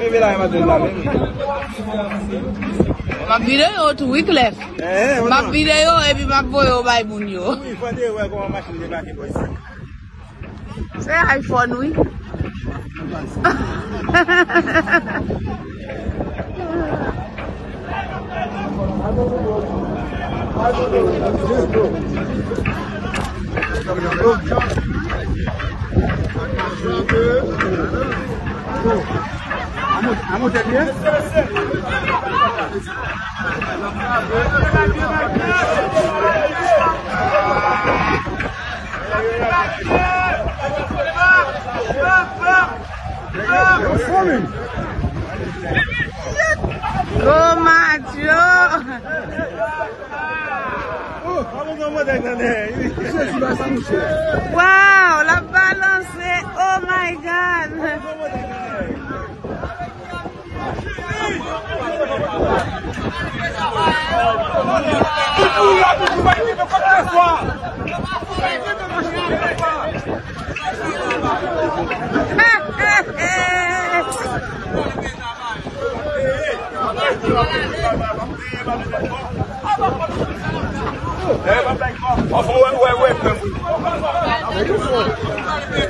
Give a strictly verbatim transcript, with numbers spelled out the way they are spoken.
Ma video to week left. Ma video e puis ma voyo by moun yo. Say iPhone oui. Vamos a bien. Go Macho. Wow, la balance. Oh my God. É, vai pra cá. Ó, foi o